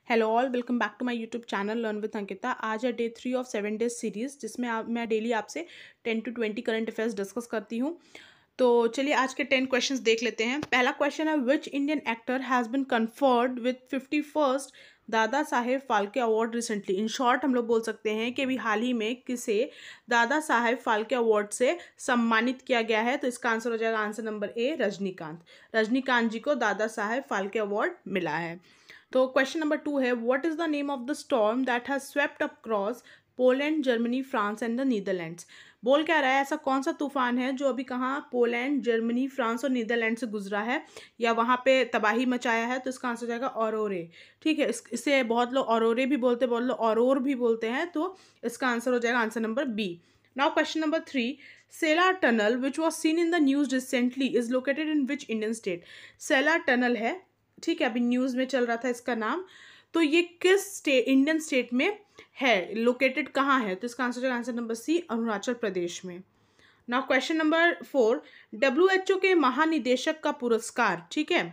Hello all, welcome back to my YouTube channel learn with Ankita. आज है day 3 of 7 days series, जिसमें मैं daily आपसे 10 to 20 करंट अफेयर्स डिस्कस करती हूँ। तो चलिए आज के 10 क्वेश्चंस देख लेते हैं। पहला क्वेश्चन है, which Indian actor has been conferred with 51st Dadasaheb Phalke award recently. In short हम लोग बोल सकते हैं कि अभी हाल ही में किसे दादा साहेब फाल्के अवार्ड से सम्मानित किया गया है। तो इसका आंसर हो जाएगा answer number A, Rajinikanth. Rajinikanth ji को दादा साहेब फाल्के अवार्ड मिला है। तो क्वेश्चन नंबर 2 है, what is the name of the storm that has swept across Poland, Germany, France and the Netherlands. बोल क्या रहा है, ऐसा कौन सा तूफान है जो अभी कहाँ पोलैंड, जर्मनी, फ्रांस और नीदरलैंड से गुजरा है या वहाँ पे तबाही मचाया है। तो इसका आंसर जाएगा औरोरे। ठीक है, इसे बहुत लोग औरोरे भी बोलते हैं, बहुत लोग औरोर भी बोलते हैं। तो इसका आंसर हो जाएगा answer number B. Now question number 3, Sela tunnel which was seen in the news recently is located in which Indian state. Sela tunnel है, ठीक है, अभी न्यूज़ में चल रहा था इसका नाम। तो ये किस इंडियन स्टेट में है, लोकेटेड कहाँ है। तो इसका आंसर है answer number C, Arunachal Pradesh में। नाउ क्वेश्चन नंबर 4, WHO के महानिदेशक का पुरस्कार, ठीक है,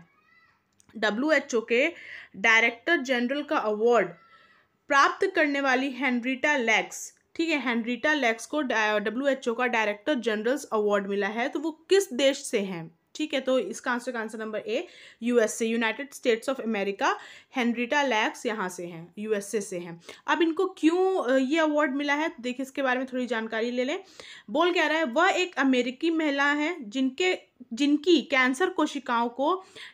WHO के डायरेक्टर जनरल का अवार्ड प्राप्त करने वाली हेनरिटा लैक्स, ठीक है, हेनरिटा लैक्स को WHO का डायरेक्टर जनरल्स अवार्ड मिला है। तो वो किस देश से हैं, ठीक है। तो इसका answer number A, USA, United States of America. Henrietta Lacks यहाँ से हैं, यूएसए से हैं। अब इनको क्यों ये अवार्ड मिला है, तो देखिए इसके बारे में थोड़ी जानकारी ले लें। बोल क्या रहा है, वह एक अमेरिकी महिला है जिनकी कैंसर कोशिकाओं को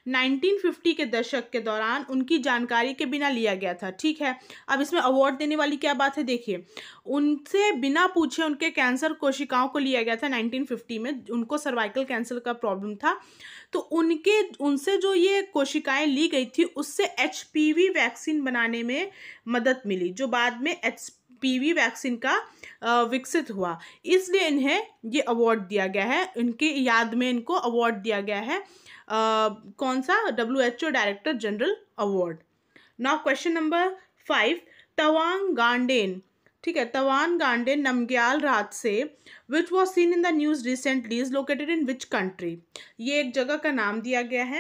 1950 के दशक के दौरान उनकी जानकारी के बिना लिया गया था, ठीक है। अब इसमें अवार्ड देने वाली क्या बात है, देखिए उनसे बिना पूछे उनके कैंसर कोशिकाओं को लिया गया था 1950 में। उनको सर्वाइकल कैंसर का प्रॉब्लम था, तो उनसे जो ये कोशिकाएं ली गई थी उससे HPV वैक्सीन बनाने में मदद मिली, जो बाद में HPV वैक्सीन का विकसित हुआ। इसलिए इन्हें ये अवार्ड दिया गया है, इनकी याद में इनको अवार्ड दिया गया है। कौन सा, WHO director general award. Now question number 5, Tawang Gaden, ठीक है, तवांग गांडेन नमग्याल रात से which was seen in the news recently is located in which country. ये एक जगह का नाम दिया गया है,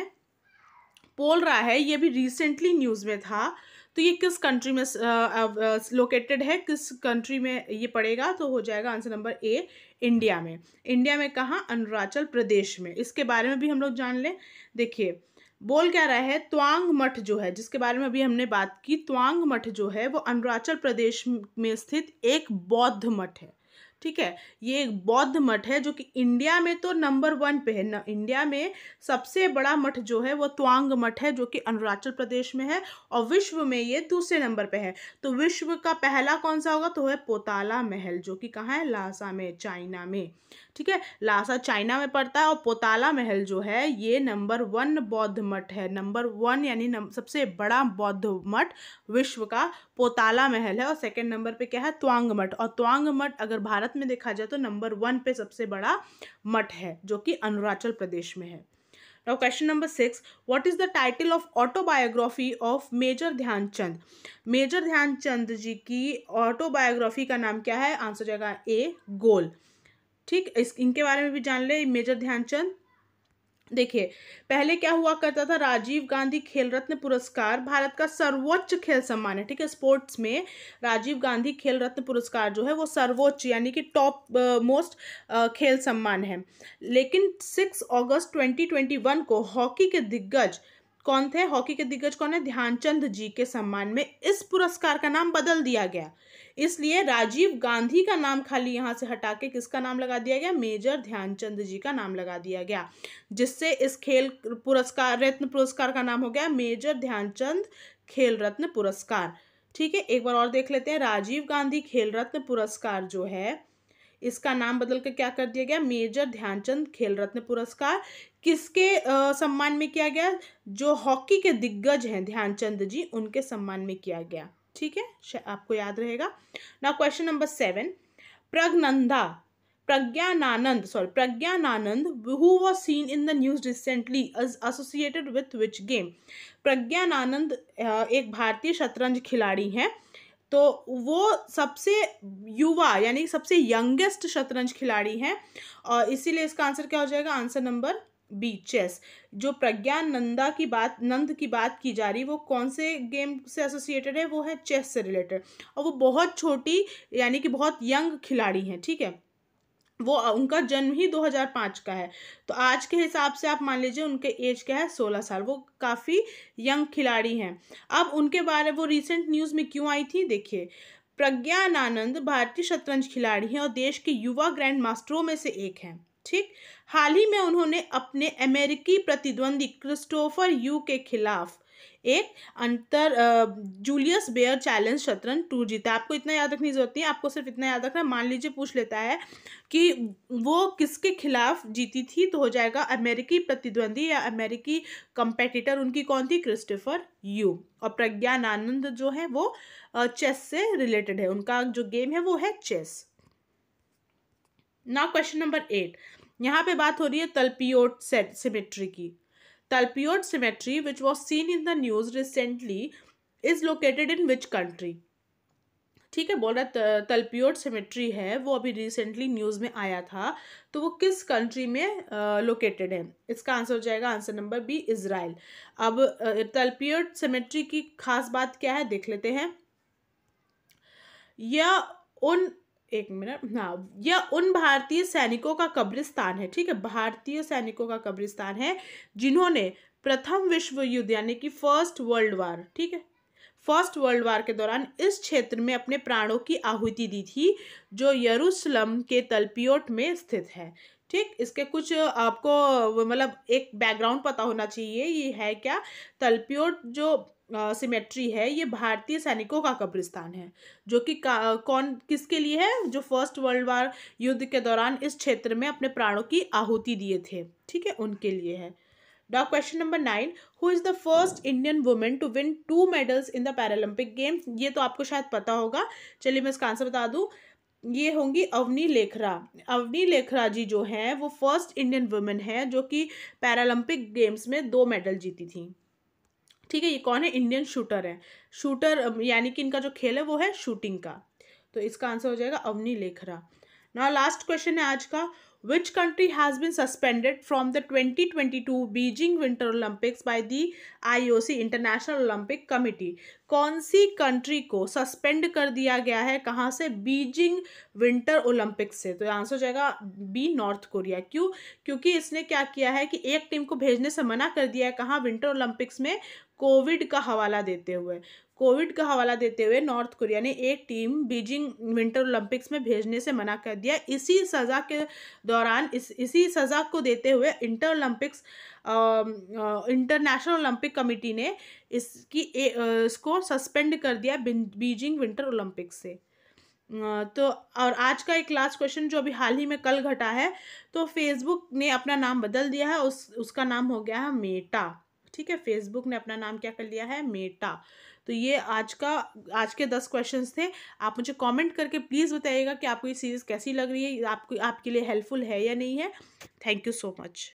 बोल रहा है ये भी रिसेंटली न्यूज़ में था। तो ये किस कंट्री में लोकेटेड है, किस कंट्री में ये पड़ेगा। तो हो जाएगा आंसर नंबर ए, इंडिया में। इंडिया में कहाँ, अरुणाचल प्रदेश में। इसके बारे में भी हम लोग जान लें। देखिए बोल क्या रहा है, त्वांग मठ जो है, जिसके बारे में अभी हमने बात की, त्वांग मठ जो है वो अरुणाचल प्रदेश में स्थित एक बौद्ध मठ है, ठीक है। ये एक बौद्ध मठ है जो कि इंडिया में तो नंबर 1 पे है। इंडिया में सबसे बड़ा मठ जो है वो त्वांग मठ है, जो कि अरुणाचल प्रदेश में है, और विश्व में ये दूसरे नंबर पे है। तो विश्व का पहला कौन सा होगा, तो है पोताला महल, जो कि कहाँ है, लासा में, चाइना में, ठीक है। लासा चाइना में पड़ता है, और पोताला महल जो है ये नंबर 1 बौद्ध मठ है। नंबर 1 यानी सबसे बड़ा बौद्ध मठ विश्व का पोताला महल है, और सेकंड नंबर पे क्या है, त्वांग मठ। और त्वांग मठ अगर भारत में देखा जाए तो नंबर 1 पे सबसे बड़ा मठ है, जो कि अरुणाचल प्रदेश में है। Now question number 6, what is the title of autobiography of major Dhyanchand. Major Dhyanchand ji की ऑटोबायोग्राफी का नाम क्या है, आंसर जाएगा ए, गोल, ठीक। इनके बारे में भी जान ले। मेजर ध्यानचंद, देखिए पहले क्या हुआ करता था, राजीव गांधी खेल रत्न पुरस्कार भारत का सर्वोच्च खेल सम्मान है, ठीक है। स्पोर्ट्स में राजीव गांधी खेल रत्न पुरस्कार जो है वो सर्वोच्च यानी कि टॉप मोस्ट खेल सम्मान है। लेकिन 6 अगस्त 2021 को हॉकी के दिग्गज कौन थे, हॉकी के दिग्गज कौन है, ध्यानचंद जी के सम्मान में इस पुरस्कार का नाम बदल दिया गया। इसलिए राजीव गांधी का नाम खाली यहाँ से हटा के किसका नाम लगा दिया गया, मेजर ध्यानचंद जी का नाम लगा दिया गया, जिससे इस खेल पुरस्कार रत्न पुरस्कार का नाम हो गया मेजर ध्यानचंद खेल रत्न पुरस्कार, ठीक है। एक बार और देख लेते हैं, राजीव गांधी खेल रत्न पुरस्कार जो है इसका नाम बदल के क्या कर दिया गया, मेजर ध्यानचंद खेल रत्न पुरस्कार। किसके सम्मान में किया गया, जो हॉकी के दिग्गज हैं ध्यानचंद जी, उनके सम्मान में किया गया, ठीक है, आपको याद रहेगा। Now question number 7, Praggnanandhaa who was seen in the news recently is associated with which game। Praggnanandhaa एक भारतीय शतरंज खिलाड़ी हैं, तो वो सबसे युवा यानी सबसे यंगेस्ट शतरंज खिलाड़ी हैं, और इसीलिए इसका आंसर क्या हो जाएगा, आंसर नंबर बी चेस। जो प्रज्ञानंदा की बात नंद की बात की जा रही, वो कौन से गेम से एसोसिएटेड है? वो है चेस से रिलेटेड, और वो बहुत छोटी यानी कि बहुत यंग खिलाड़ी हैं, ठीक है। वो उनका जन्म ही 2005 का है, तो आज के हिसाब से आप मान लीजिए उनके एज क्या है, 16 साल। वो काफ़ी यंग खिलाड़ी हैं। अब उनके बारे वो रिसेंट न्यूज़ में क्यों आई थी, देखिए। प्रज्ञानानंद भारतीय शतरंज खिलाड़ी हैं और देश के युवा ग्रैंड मास्टरों में से एक हैं, ठीक। हाल ही में उन्होंने अपने अमेरिकी प्रतिद्वंदी क्रिस्टोफर यू के खिलाफ एक जूलियस बेयर चैलेंज शतरंज टूर जीता। आपको इतना याद रखने की जरूरत नहीं है, आपको सिर्फ इतना याद रखना, मान लीजिए पूछ लेता है कि वो किसके खिलाफ जीती थी, तो हो जाएगा अमेरिकी प्रतिद्वंदी या अमेरिकी कंपेटिटर उनकी कौन थी, क्रिस्टोफर यू। और प्रज्ञानानंद जो है वो चेस से रिलेटेड है, उनका जो गेम है वो है चेस। नाउ क्वेश्चन नंबर 8, यहाँ पे बात हो रही है तलपियोट सिमेट्री की। Talpiot cemetery which was seen in the news recently is located in which country, ठीक है। बोल रहा तलपियोट सिमेट्री है वो अभी रिसेंटली न्यूज़ में आया था, तो वो किस कंट्री में लोकेटेड है? इसका आंसर हो जाएगा आंसर नंबर बी, इजराइल। अब तलपियोट सिमेट्री की खास बात क्या है देख लेते हैं। यह उन भारतीय सैनिकों का कब्रिस्तान है, ठीक है। भारतीय सैनिकों का कब्रिस्तान है जिन्होंने प्रथम विश्व युद्ध यानी कि फर्स्ट वर्ल्ड वार, ठीक है, फर्स्ट वर्ल्ड वार के दौरान इस क्षेत्र में अपने प्राणों की आहुति दी थी, जो यरूशलेम के तलपियोट में स्थित है, ठीक। इसके कुछ आपको मतलब एक बैकग्राउंड पता होना चाहिए। ये है क्या, तलपियोट जो सिमेट्री है ये भारतीय सैनिकों का कब्रिस्तान है, जो कि कौन किसके लिए है, जो फर्स्ट वर्ल्ड वार युद्ध के दौरान इस क्षेत्र में अपने प्राणों की आहुति दिए थे, ठीक है, उनके लिए है। Now question number 9, who is the first Indian woman to win 2 medals in the Paralympic Games? ये तो आपको शायद पता होगा, चलिए मैं इसका आंसर बता दूं। ये होंगी अवनी लेखरा। अवनी लेखरा जी जो हैं वो फर्स्ट इंडियन वुमेन है जो कि पैरालंपिक गेम्स में 2 मेडल जीती थी, ठीक है। ये कौन है, इंडियन शूटर है। शूटर यानी कि इनका जो खेल है वो है शूटिंग का, तो इसका आंसर हो जाएगा Avani Lekhara. Now last question है आज का, which country has been suspended from the 2022 Beijing Winter Olympics by the IOC International Olympic Committee? कौन सी कंट्री को सस्पेंड कर दिया गया है, कहाँ से, बीजिंग विंटर ओलंपिक्स से? तो आंसर हो जाएगा बी, नॉर्थ कोरिया। क्यों? क्योंकि इसने क्या किया है कि एक टीम को भेजने से मना कर दिया है, कहाँ, विंटर ओलंपिक्स में, कोविड का हवाला देते हुए। कोविड का हवाला देते हुए नॉर्थ कोरिया ने एक टीम बीजिंग विंटर ओलंपिक्स में भेजने से मना कर दिया। इसी सज़ा के दौरान इसी सज़ा को देते हुए इंटरनेशनल ओलंपिक कमेटी ने इसको सस्पेंड कर दिया बीजिंग विंटर ओलंपिक्स से। तो और आज का एक लास्ट क्वेश्चन जो अभी हाल ही में कल घटा है, तो फेसबुक ने अपना नाम बदल दिया है, उसका नाम हो गया है मेटा, ठीक है। फेसबुक ने अपना नाम क्या कर लिया है, मेटा। तो ये आज के 10 क्वेश्चंस थे। आप मुझे कमेंट करके प्लीज़ बताइएगा कि आपको ये सीरीज़ कैसी लग रही है, आपके लिए हेल्पफुल है या नहीं है। Thank you so much.